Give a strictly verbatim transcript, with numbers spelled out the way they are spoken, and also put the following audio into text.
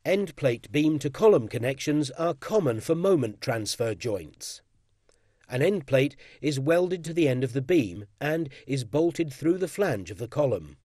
End plate beam to column connections are common for moment transfer joints. An end plate is welded to the end of the beam and is bolted through the flange of the column.